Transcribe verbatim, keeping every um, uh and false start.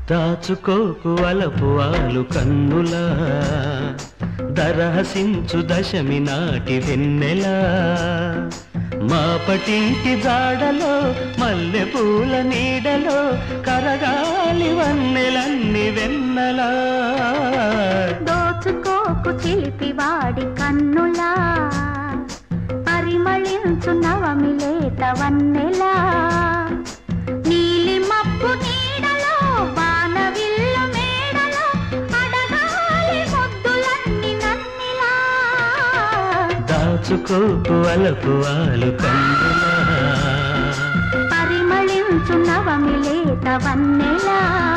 దాచుకోకు వలపు ఆలు కన్నులా దరహసించు దశమి నాటి వెన్నెలా మాపటింటి జాడలో మల్లె పూల నీడలో కరగాలి వన్నెలన్ని వెన్నెలా దోచుకోకు చిలిపివాడి కన్నులా పరిమళించు నవమి లేత వన్నెలా నీలి మబ్బు నీడలో వానవిల్లు మేడలో అడగాలి ముద్దులన్నీ నన్నిలా దాచుకోకు వలపు ఆలు కన్నులా పరిమళించు నవమి లేత వన్నెలా